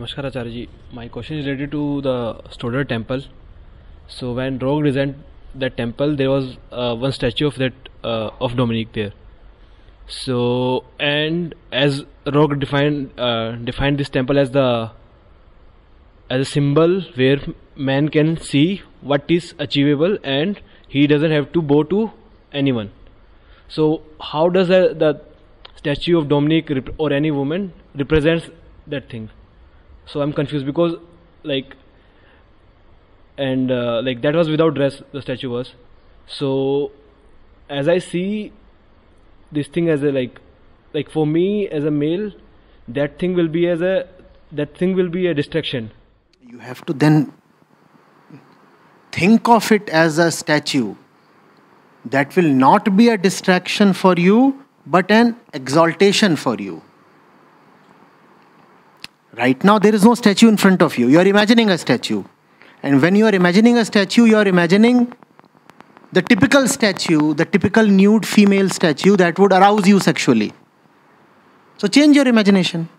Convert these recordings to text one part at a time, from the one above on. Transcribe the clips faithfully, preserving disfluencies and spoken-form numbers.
Namaskar Acharya ji. My question is related to the Stoddard temple. So when Roark designed that temple, there was uh, one statue of that uh, of Dominique there. So and as Roark defined uh, defined this temple as the as a symbol where man can see what is achievable and he doesn't have to bow to anyone. So how does the, the statue of Dominique rep- or any woman represents that thing? So I'm confused because like and uh, like that was without dress, the statue was. So as I see this thing as a like like for me as a male, that thing will be as a that thing will be a distraction. You have to then think of it as a statue that will not be a distraction for you but an exaltation for you. Right now there is no statue in front of you. You are imagining a statue. And when you are imagining a statue, you are imagining the typical statue, the typical nude female statue that would arouse you sexually. So change your imagination.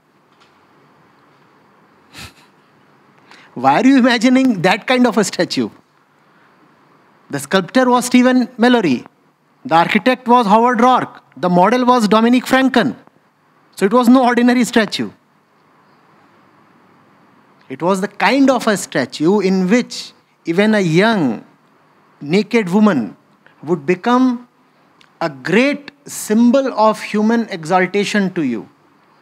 Why are you imagining that kind of a statue? The sculptor was Stephen Mallory. The architect was Howard Roark. The model was Dominique Franken. So it was no ordinary statue. It was the kind of a statue in which even a young, naked woman would become a great symbol of human exaltation to you.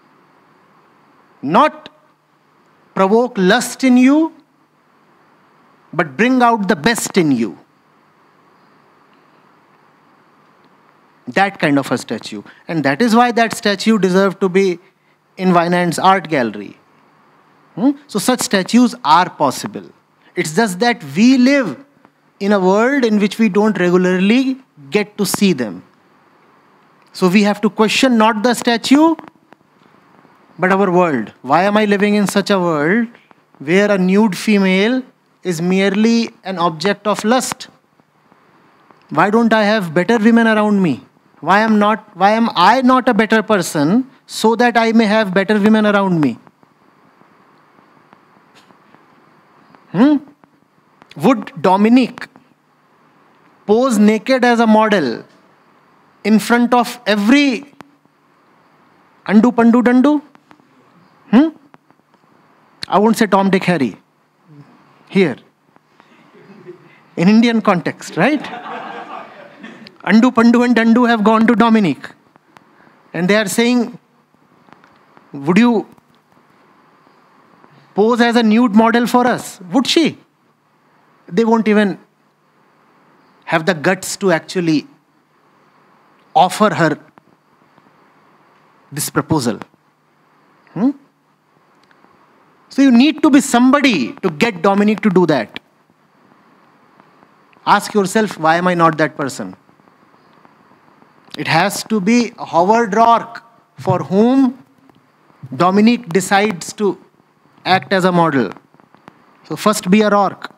Not provoke lust in you, but bring out the best in you. That kind of a statue. And that is why that statue deserved to be in Vinand's art gallery. Hmm? So such statues are possible. It's just that we live in a world in which we don't regularly get to see them. So we have to question not the statue, but our world. Why am I living in such a world where a nude female is merely an object of lust? Why don't I have better women around me? Why am not? Why am I not a better person so that I may have better women around me? Hmm? Would Dominique pose naked as a model in front of every Andu Pandu Dandu? Hmm? I won't say Tom, Dick, Harry. Here. In Indian context, right? Andu Pandu and Dandu have gone to Dominique. And they are saying, would you pose as a nude model for us? Would she? They won't even have the guts to actually offer her this proposal. Hmm? So you need to be somebody to get Dominique to do that. Ask yourself, why am I not that person? It has to be Howard Roark for whom Dominique decides to act as a model. So first be a Roark.